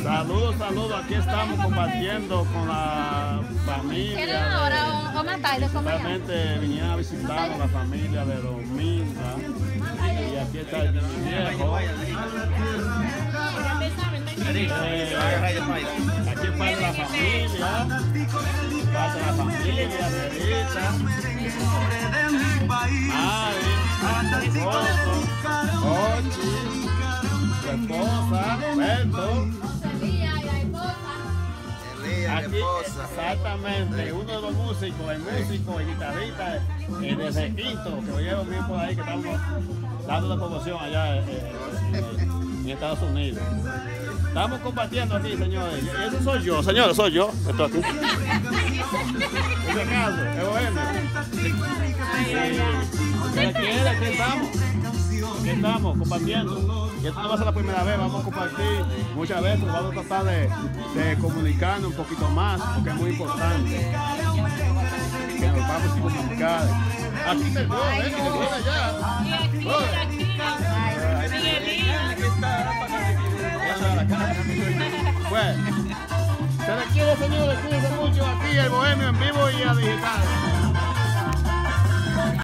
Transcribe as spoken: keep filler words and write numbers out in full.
Saludos, saludos. Aquí estamos compartiendo con la familia. ¿Quieren ahora o, o más tarde? ¿Cómo Realmente vinieron a visitarnos la familia de Dominga. Y aquí está el viejo. Eh, aquí es parte de la familia. Parte de la familia, Verita. Ari, esposo, Ochi, su esposa, Beto. Aquí, exactamente, uno de los músicos, el músico, el guitarrista, el de Requinto, que oyeron bien por ahí, que estamos dando la promoción allá eh, eh, en Estados Unidos. Estamos compartiendo aquí, señores. Y eso soy yo, señores, soy yo. Estoy aquí. En este caso, es bueno. ¿Qué quiere? Aquí estamos. Aquí estamos compartiendo. Y esto no va a ser la primera vez, vamos a compartir muchas veces, vamos a tratar de, de comunicarnos un poquito más, porque es muy importante que nos vamos a comunicar. Aquí te voy, ven, que te voy allá. Pues, se les quiere, señores, cuídense mucho aquí, el Bohemio en vivo y a digital.